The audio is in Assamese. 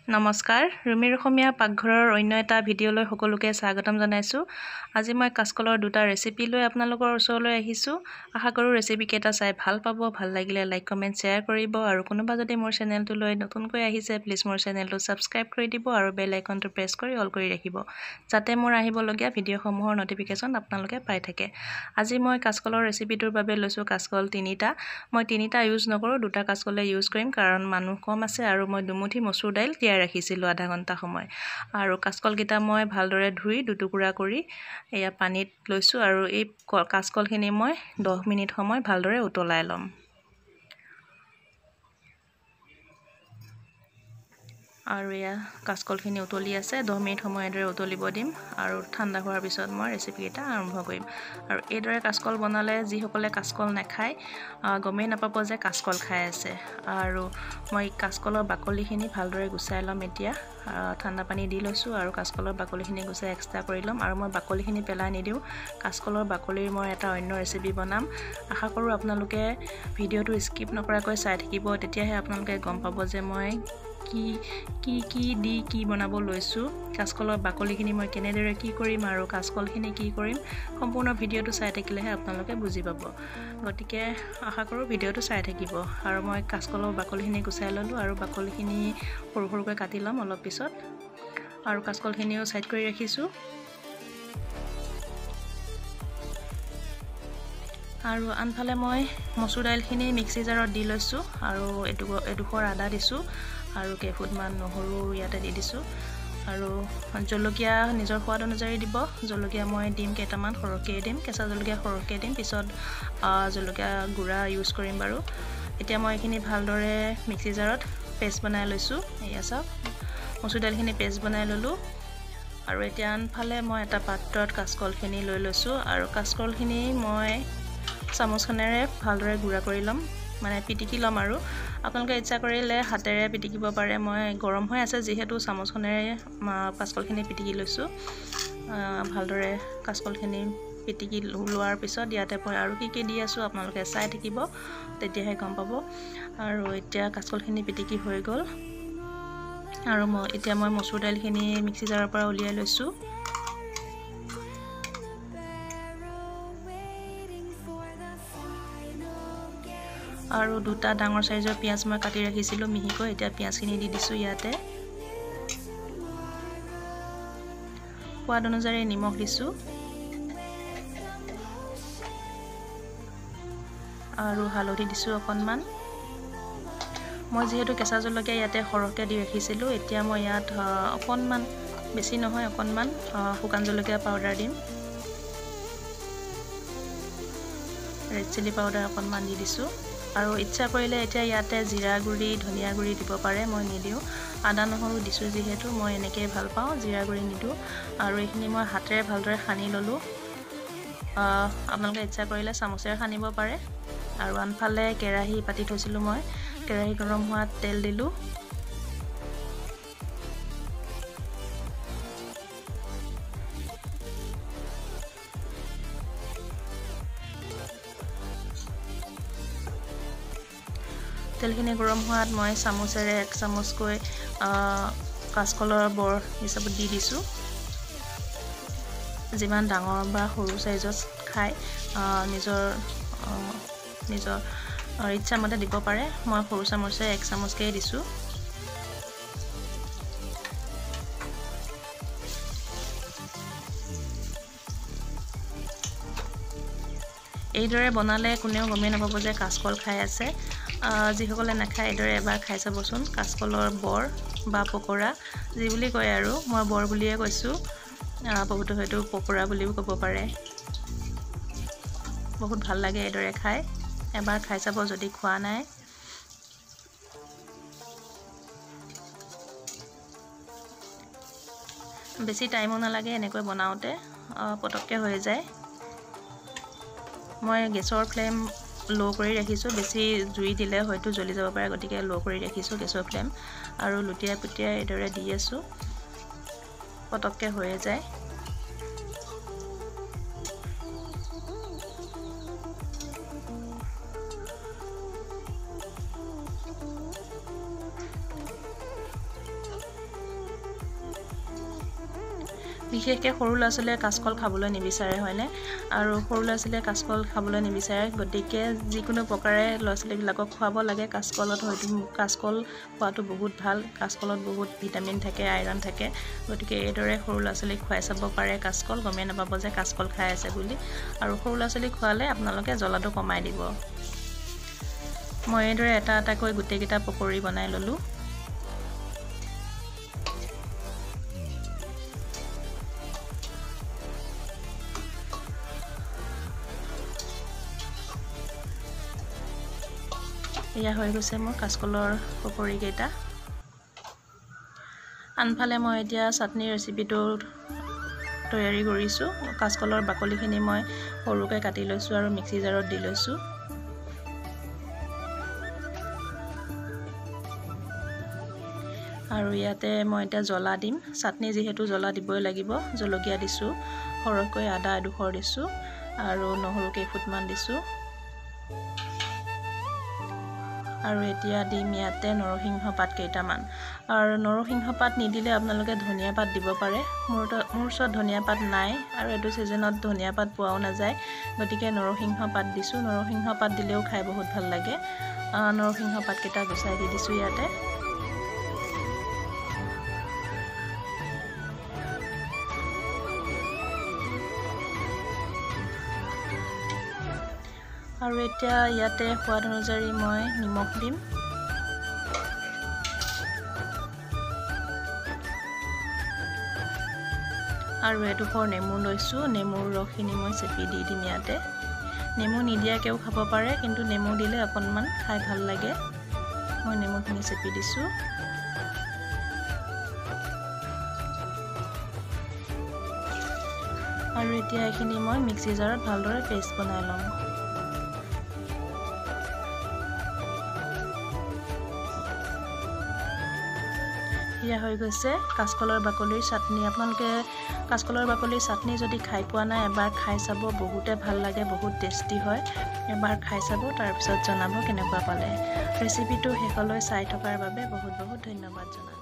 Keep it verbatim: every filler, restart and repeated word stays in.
নমস্কাৰ ৰুমিৰ অসমীয়া পাকঘৰৰ অন্য এটা ভিডিঅ'লৈ সকলোকে স্বাগতম জনাইছো। আজি মই কাচকলৰ দুটা ৰেচিপি লৈ আপোনালোকৰ ওচৰলৈ আহিছো। আশা কৰো ৰেচিপি কেইটা চাই ভাল পাব। ভাল লাগিলে লাইক কমেন্ট শ্বেয়াৰ কৰিব আৰু কোনোবা যদি মোৰ চেনেলটো লৈ নতুনকৈ আহিছে প্লিজ মোৰ চেনেলটো সাবস্ক্ৰাইব কৰি দিব আৰু বেল আইকনটো প্ৰেছ কৰি অল কৰি ৰাখিব যাতে মোৰ আহিবলগীয়া ভিডিঅ'সমূহৰ নটিফিকেশ্যন আপোনালোকে পাই থাকে। আজি মই কাচকলৰ ৰেচিপিটোৰ বাবে লৈছো কাচকল তিনিটা। মই তিনিটা ইউজ নকৰো, দুটা কাচকলে ইউজ কৰিম কাৰণ মানুহ কম আছে আৰু মই দুমুঠি মচুৰ দাইল তিয়াই ৰাখিছিলো আধা ঘণ্টা সময়। আৰু কাচকল কিটা মই ভালদৰে ধুই দুটুকুৰা কৰি এয়া পানীত লৈছো আৰু এই কাচকলখিনি মই দহ মিনিট সময় ভালদৰে উতলাই লম। আৰু এয়া কাচকলখিনি উতলি আছে, দহ মিনিট সময় এদৰে উতলিব দিম আৰু ঠাণ্ডা হোৱাৰ পিছত মই ৰেচিপি এটা আৰম্ভ কৰিম। আৰু এইদৰে কাচকল বনালে যিসকলে কাচকল নাখায় গমেই নাপাব যে কাচকল খাই আছে। আৰু মই কাচকলৰ বাকলিখিনি ভালদৰে গুচাই ল'ম। এতিয়া ঠাণ্ডা পানী দি লৈছো আৰু কাচকলৰ বাকলিখিনি গুচাই এক্সট্ৰা কৰি ল'ম। আৰু মই বাকলিখিনি পেলাই নিদিওঁ, কাচকলৰ বাকলিৰ মই এটা অন্য ৰেচিপি বনাম। আশা কৰোঁ আপোনালোকে ভিডিঅ'টো স্কিপ নকৰাকৈ চাই থাকিব, তেতিয়াহে আপোনালোকে গম পাব যে মই কি কি কি দি কি বনাব লৈছো। কাচকলৰ বাকলিখিনি মই কেনেদৰে কি কৰিম আৰু কাচকলখিনি কি কৰিম, সম্পূৰ্ণ ভিডিঅ'টো চাই থাকিলেহে আপোনালোকে বুজি পাব। গতিকে আশা কৰোঁ ভিডিঅ'টো চাই থাকিব। আৰু মই কাচকলৰ বাকলিখিনি গুচাই ল'লো আৰু বাকলিখিনি সৰু সৰুকৈ কাটি ল'ম অলপ পিছত। আৰু কাচকলখিনিও সাইড কৰি ৰাখিছো। আৰু আনফালে মই মচুৰ দাইলখিনি মিক্সি জাৰত দি লৈছো আৰু এটু এডোখৰ আদা দিছো আৰু কেইফুটমান নহৰু ইয়াতে দি দিছো। আৰু জলকীয়া নিজৰ সোৱাদ অনুযায়ী দিব। জলকীয়া মই দিম কেইটামান, সৰহকৈ দিম, কেঁচা জলকীয়া সৰহকৈ দিম, পিছত জলকীয়া গুড়া ইউজ কৰিম বাৰু। এতিয়া মই এইখিনি ভালদৰে মিক্সি জাৰত পেষ্ট বনাই লৈছো। এয়া চাওক মচুৰ দাইলখিনি পেষ্ট বনাই ল'লো। আৰু এতিয়া আনফালে মই এটা পাত্ৰত কাচকলখিনি লৈ লৈছো আৰু কাচকলখিনি মই চামুচখনেৰে ভালদৰে গুড়া কৰি ল'ম, মানে পিটিকি ল'ম। আৰু আপোনালোকে ইচ্ছা কৰিলে হাতেৰে পিটিকিব পাৰে। মই গৰম হৈ আছে যিহেতু চামুচখনেৰে কাচকলখিনি পিটিকি লৈছো। ভালদৰে কাচকলখিনি পিটিকি লোৱাৰ পিছত ইয়াতে মই আৰু কি কি দি আছো আপোনালোকে চাই থাকিব, তেতিয়াহে গম পাব। আৰু এতিয়া কাচকলখিনি পিটিকি হৈ গ'ল আৰু মই এতিয়া মই মচুৰ দাইলখিনি মিক্সি জাৰৰ পৰা উলিয়াই লৈছো। আৰু দুটা ডাঙৰ সাইজৰ পিয়াজ মই কাটি ৰাখিছিলো মিহিকৈ, এতিয়া পিয়াজখিনি দি দিছো ইয়াতে। সোৱাদ অনুযায়ী নিমখ দিছো আৰু হালধি দিছো অকণমান। মই যিহেতু কেঁচা জলকীয়া ইয়াতে সৰহকৈ দি ৰাখিছিলো, এতিয়া মই ইয়াত অকণমান, বেছি নহয় অকণমান শুকান জলকীয়া পাউডাৰ দিম। ৰেড চিলি পাউডাৰ অকণমান দি দিছো। আৰু ইচ্ছা কৰিলে এতিয়া ইয়াতে জিৰা গুড়ি, ধনিয়া গুড়ি দিব পাৰে, মই নিদিওঁ। আদা নহৰু দিছো যিহেতু মই এনেকৈ ভাল পাওঁ, জিৰা গুড়ি নিদিওঁ। আৰু এইখিনি মই হাতেৰে ভালদৰে সানি ল'লো। আপোনালোকে ইচ্ছা কৰিলে চামুচেৰে সানিব পাৰে। আৰু আনফালে কেৰাহী পাতি থৈছিলো মই, কেৰাহী গৰম হোৱাত তেল দিলো। তেলখিনি গৰম হোৱাত মই চামুচেৰে এক চামুচকৈ কাচকলৰ বৰ হিচাপত দি দিছো। যিমান ডাঙৰ বা সৰু সাইজত খাই নিজৰ নিজৰ ইচ্ছা মতে দিব পাৰে। মই সৰু চামুচে এক চামুচকৈ দিছো। এইদৰে বনালে কোনেও গমেই নাপাব যে কাচকল খাই আছে। যিসকলে নাখায় এইদৰে এবাৰ খাই চাবচোন। কাচকলৰ বৰ বা পকৰা যি বুলি কয়, আৰু মই বৰ বুলিয়ে কৈছো, বহুতো হয়তো পকৰা বুলিও ক'ব পাৰে। বহুত ভাল লাগে এইদৰে খাই, এবাৰ খাই চাব যদি খোৱা নাই। বেছি টাইমো নালাগে এনেকৈ বনাওঁতে, পটককৈ হৈ যায়। মই গেছৰ ফ্লেম ল' কৰি ৰাখিছোঁ, বেছি জুই দিলে হয়তো জ্বলি যাব পাৰে, গতিকে ল' কৰি ৰাখিছোঁ গেছৰ ফ্লেম। আৰু লুটিয়াই পুটিয়াই এইদৰে দি আছোঁ, পটককৈ হৈয়ে যায়। বিশেষকৈ সৰু ল'ৰা ছোৱালীয়ে কাচকল খাবলৈ নিবিচাৰে হয়নে আৰু সৰু ল'ৰা ছোৱালীয়ে কাচকল খাবলৈ নিবিচাৰে গতিকে যিকোনো প্ৰকাৰে ল'ৰা ছোৱালীবিলাকক খুৱাব লাগে কাচকলত হয়তো কাচকল খোৱাটো বহুত ভাল কাচকলত বহুত ভিটামিন থাকে আইৰণ থাকে গতিকে এইদৰে সৰু ল'ৰা ছোৱালীক খুৱাই চাব পাৰে কাচকল গমেই নাপাব যে কাচকল খাই আছে বুলি আৰু সৰু ল'ৰা ছোৱালীক খোৱালে আপোনালোকে জ্বলাটো কমাই দিব মই এইদৰে এটা এটাকৈ গোটেইকেইটা পকৰি বনাই ল'লোঁ এয়া হৈ গৈছে মোৰ কাচকলৰ পকৰিকেইটা আনফালে মই এতিয়া চাটনি ৰেচিপিটো তৈয়াৰী কৰিছোঁ কাচকলৰ বাকলিখিনি মই সৰুকৈ কাটি লৈছোঁ আৰু মিক্সি জাৰত দি লৈছোঁ আৰু ইয়াতে মই এতিয়া জ্বলা দিম চাটনি যিহেতু জ্বলা দিবই লাগিব জলকীয়া দিছোঁ সৰহকৈ আদা এডোখৰ দিছোঁ আৰু নহৰু কেইফুটমান দিছোঁ আৰু এতিয়া দিম ইয়াতে নৰসিংহ পাত কেইটামান আৰু নৰসিংহ পাত নিদিলে আপোনালোকে ধনিয়া পাত দিব পাৰে মোৰ মোৰ ওচৰত ধনিয়া পাত নাই আৰু এইটো ছিজনত ধনিয়া পাত পোৱাও নাযায় গতিকে নৰসিংহ পাত দিছোঁ নৰসিংহ পাত দিলেও খাই বহুত ভাল লাগে নৰসিংহ পাতকেইটা গুচাই দি দিছোঁ ইয়াতে আৰু এতিয়া ইয়াতে সোৱাদ অনুযায়ী মই নিমখ দিম আৰু এডোখৰ নেমু লৈছোঁ নেমুৰ ৰসখিনি মই চেপি দি দিম ইয়াতে নেমু নিদিয়াকৈও খাব পাৰে কিন্তু নেমু দিলে অকণমান খাই ভাল লাগে মই নেমুখিনি চেপি দিছোঁ আৰু এতিয়া এইখিনি মই মিক্সি জাৰত ভালদৰে পেষ্ট বনাই ল'ম এয়া হৈ গৈছে কাচকলৰ বাকলিৰ চাটনি আপোনালোকে কাচকলৰ বাকলিৰ চাটনি যদি খাই পোৱা নাই এবাৰ খাই চাব বহুতে ভাল লাগে বহুত টেষ্টি হয় এবাৰ খাই চাব তাৰপিছত জনাব কেনেকুৱা পালে ৰেচিপিটো শেষলৈ চাই থকাৰ বাবে বহুত বহুত ধন্যবাদ জনালোঁ